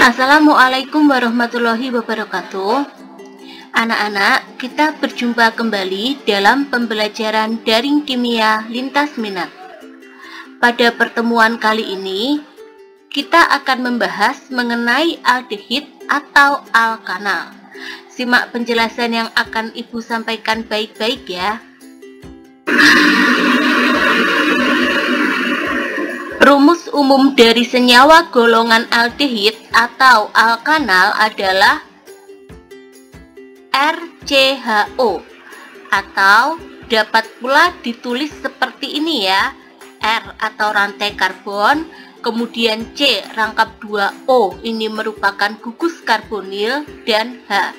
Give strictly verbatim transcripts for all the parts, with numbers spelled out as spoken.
Assalamualaikum warahmatullahi wabarakatuh. Anak-anak, kita berjumpa kembali dalam pembelajaran daring kimia lintas minat. Pada pertemuan kali ini, kita akan membahas mengenai aldehid atau alkanal. Simak penjelasan yang akan Ibu sampaikan baik-baik ya. Rumus umum dari senyawa golongan aldehid atau alkanal adalah R C H O, atau dapat pula ditulis seperti ini ya. R atau rantai karbon, kemudian C rangkap dua O, ini merupakan gugus karbonil, dan H.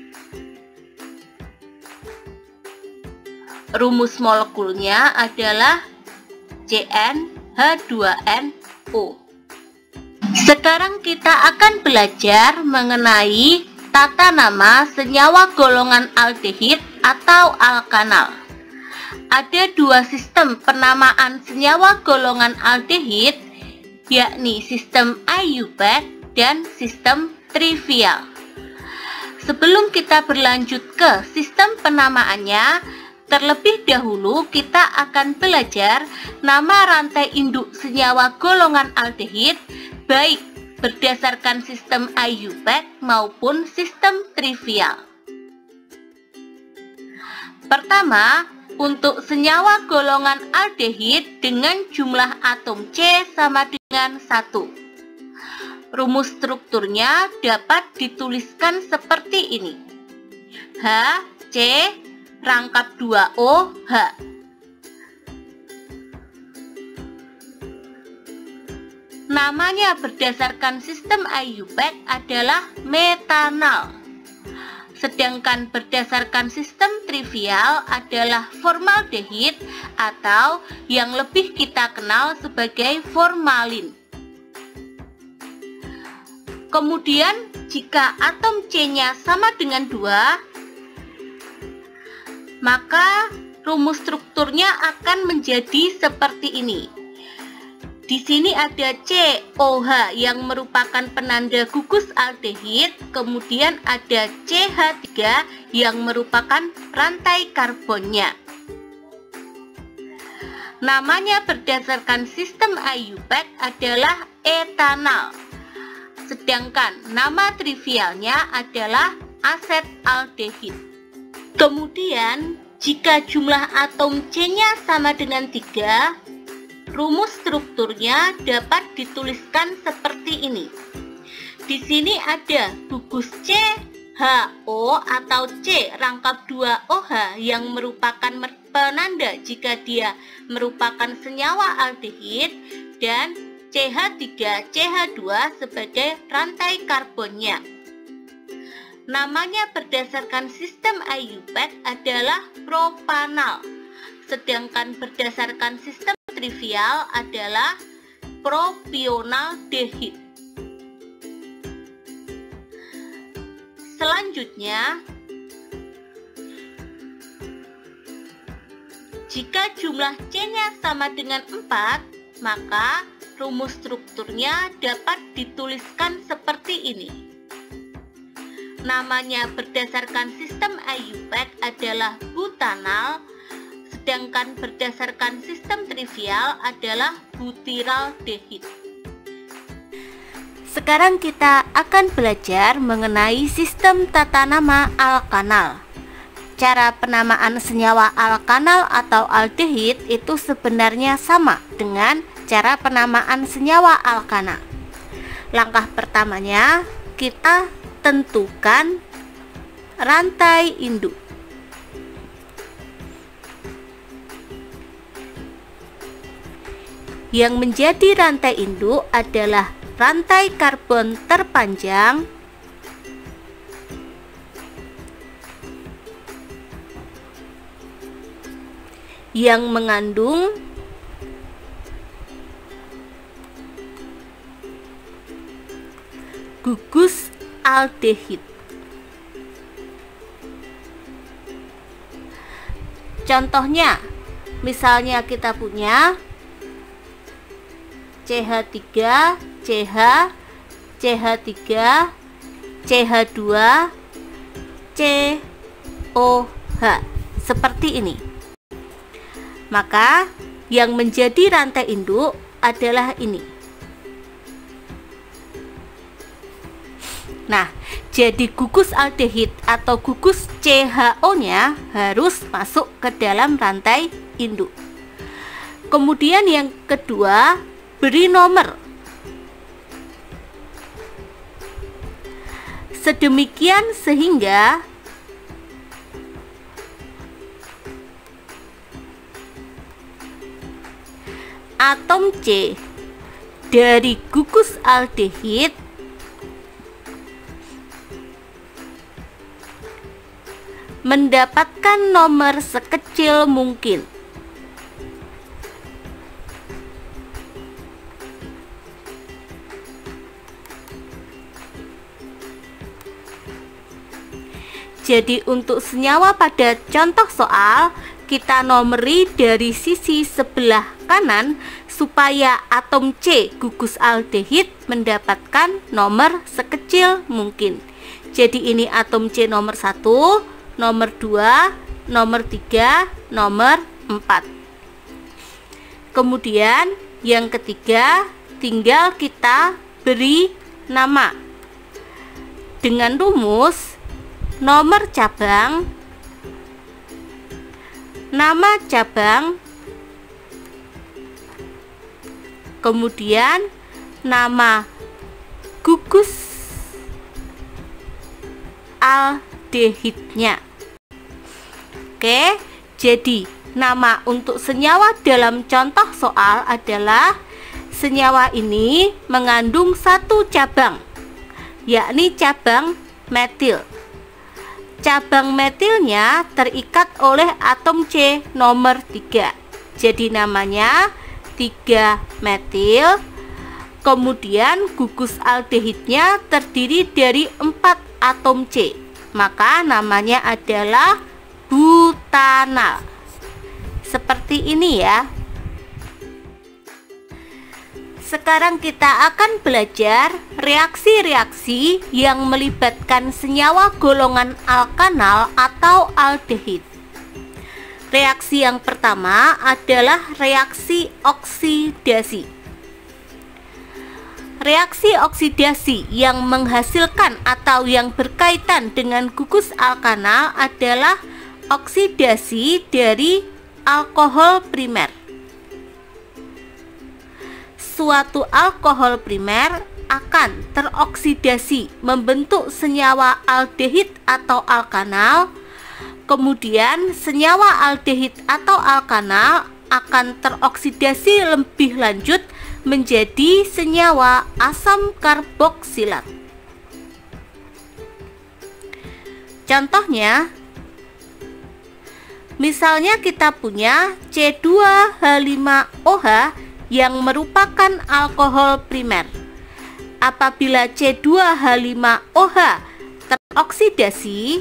Rumus molekulnya adalah C N H dua N O. Sekarang kita akan belajar mengenai tata nama senyawa golongan aldehid atau alkanal. Ada dua sistem penamaan senyawa golongan aldehid, yakni sistem I U P A C dan sistem trivial. Sebelum kita berlanjut ke sistem penamaannya, terlebih dahulu kita akan belajar nama rantai induk senyawa golongan aldehid baik berdasarkan sistem I U P A C maupun sistem trivial. Pertama, untuk senyawa golongan aldehid dengan jumlah atom C sama dengan satu. Rumus strukturnya dapat dituliskan seperti ini. H, C, rangkap dua O, H. Namanya berdasarkan sistem I U P A C adalah metanal. Sedangkan berdasarkan sistem trivial adalah formaldehid atau yang lebih kita kenal sebagai formalin. Kemudian jika atom C-nya sama dengan dua, maka rumus strukturnya akan menjadi seperti ini. Di sini ada C O H yang merupakan penanda gugus aldehid, kemudian ada C H tiga yang merupakan rantai karbonnya. Namanya berdasarkan sistem I U P A C adalah etanal. Sedangkan nama trivialnya adalah asetaldehid. Kemudian, jika jumlah atom C-nya sama dengan tiga, rumus strukturnya dapat dituliskan seperti ini. Di sini ada gugus C H O atau C rangkap dua O H yang merupakan penanda jika dia merupakan senyawa aldehid, dan C H tiga C H dua sebagai rantai karbonnya. Namanya berdasarkan sistem I U P A C adalah propanal, sedangkan berdasarkan sistem trivial adalah propionaldehid. Selanjutnya, jika jumlah C-nya sama dengan empat, maka rumus strukturnya dapat dituliskan seperti ini. Namanya berdasarkan sistem I U P A C adalah butanal, sedangkan berdasarkan sistem trivial adalah butiraldehid. Sekarang kita akan belajar mengenai sistem tata nama alkanal. Cara penamaan senyawa alkanal atau aldehid itu sebenarnya sama dengan cara penamaan senyawa alkana. Langkah pertamanya, kita tentukan rantai induk. Yang menjadi rantai induk adalah rantai karbon terpanjang yang mengandung gugus aldehid. Contohnya, misalnya kita punya C H tiga C H C H tiga, C H dua, C O H. Seperti ini. Maka yang menjadi rantai induk adalah ini. Nah, jadi gugus aldehid atau gugus C H O-nya harus masuk ke dalam rantai induk. Kemudian yang kedua, beri nomor. Sedemikian sehingga atom C dari gugus aldehid mendapatkan nomor sekecil mungkin. Jadi untuk senyawa pada contoh soal, kita nomori dari sisi sebelah kanan supaya atom C gugus aldehid mendapatkan nomor sekecil mungkin. Jadi ini atom C nomor satu, nomor dua, nomor tiga, nomor empat. Kemudian yang ketiga, tinggal kita beri nama. Dengan rumus nomor cabang, nama cabang, kemudian nama gugus aldehidnya. Oke, jadi nama untuk senyawa dalam contoh soal adalah senyawa ini mengandung satu cabang, yakni cabang metil. Cabang metilnya terikat oleh atom C nomor tiga. Jadi namanya tiga metil. Kemudian gugus aldehidnya terdiri dari empat atom C. Maka namanya adalah butanal. Seperti ini ya. Sekarang kita akan belajar reaksi-reaksi yang melibatkan senyawa golongan alkanal atau aldehid. Reaksi yang pertama adalah reaksi oksidasi. Reaksi oksidasi yang menghasilkan atau yang berkaitan dengan gugus alkanal adalah oksidasi dari alkohol primer. Suatu alkohol primer akan teroksidasi membentuk senyawa aldehid atau alkanal. Kemudian senyawa aldehid atau alkanal akan teroksidasi lebih lanjut menjadi senyawa asam karboksilat. Contohnya, misalnya kita punya C dua H lima O H yang merupakan alkohol primer. Apabila C dua H lima O H teroksidasi,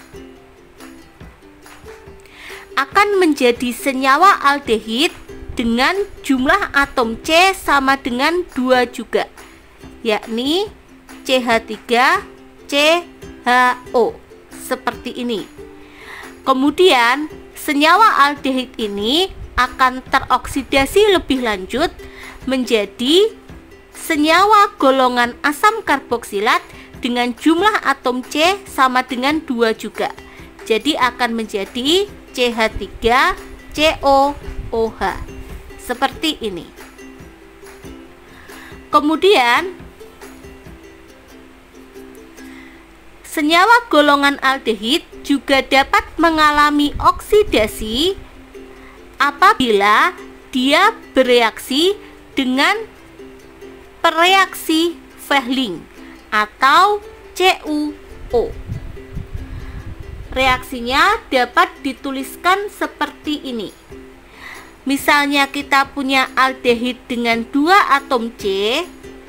akan menjadi senyawa aldehid dengan jumlah atom C sama dengan dua juga, yakni C H tiga C H O, seperti ini. Kemudian senyawa aldehid ini akan teroksidasi lebih lanjut menjadi senyawa golongan asam karboksilat dengan jumlah atom C sama dengan dua juga. Jadi akan menjadi C H tiga C O O H. Seperti ini. Kemudian senyawa golongan aldehid juga dapat mengalami oksidasi apabila dia bereaksi dengan pereaksi Fehling atau C U O. Reaksinya dapat dituliskan seperti ini. Misalnya kita punya aldehid dengan dua atom C,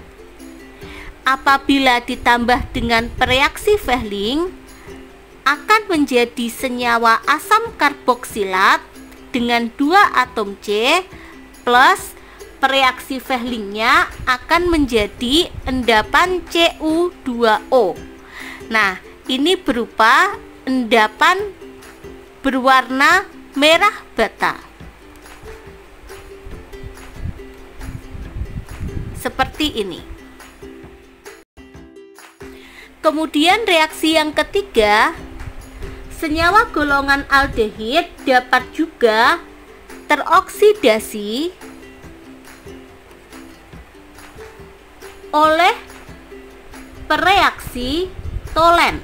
apabila ditambah dengan pereaksi Fehling akan menjadi senyawa asam karboksilat dengan dua atom C plus reaksi Fehling-nya akan menjadi endapan C U dua O. Nah, ini berupa endapan berwarna merah bata. Seperti ini. Kemudian reaksi yang ketiga, senyawa golongan aldehid dapat juga teroksidasi oleh pereaksi Tolen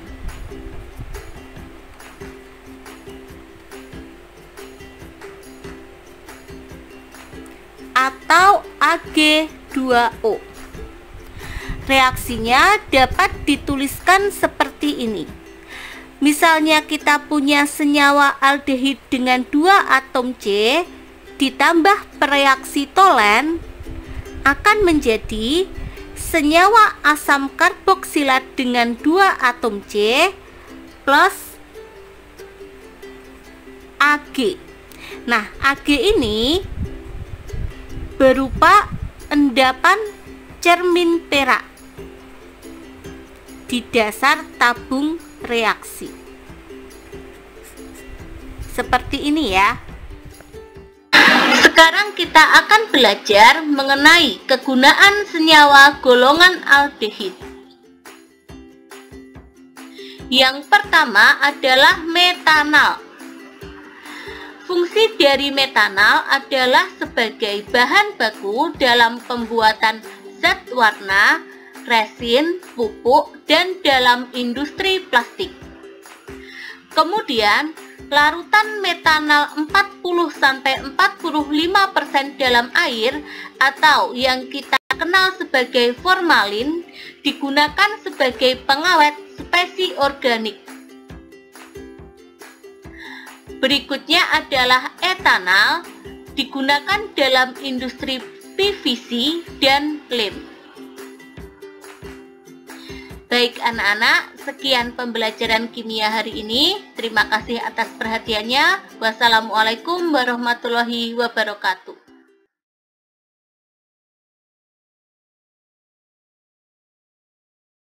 atau A G dua O. Reaksinya dapat dituliskan seperti ini. Misalnya kita punya senyawa aldehid dengan dua atom C ditambah pereaksi Tolen akan menjadi senyawa asam karboksilat dengan dua atom C plus A G. Nah, A G ini berupa endapan cermin perak di dasar tabung reaksi. Seperti ini ya. Sekarang kita akan belajar mengenai kegunaan senyawa golongan aldehid. Yang pertama adalah metanal. Fungsi dari metanal adalah sebagai bahan baku dalam pembuatan zat warna, resin, pupuk, dan dalam industri plastik. Kemudian, larutan metanal empat puluh sampai empat puluh lima persen dalam air atau yang kita kenal sebagai formalin digunakan sebagai pengawet spesi organik. Berikutnya adalah etanal, digunakan dalam industri P V C dan lem. Baik anak-anak, sekian pembelajaran kimia hari ini. Terima kasih atas perhatiannya. Wassalamualaikum warahmatullahi wabarakatuh.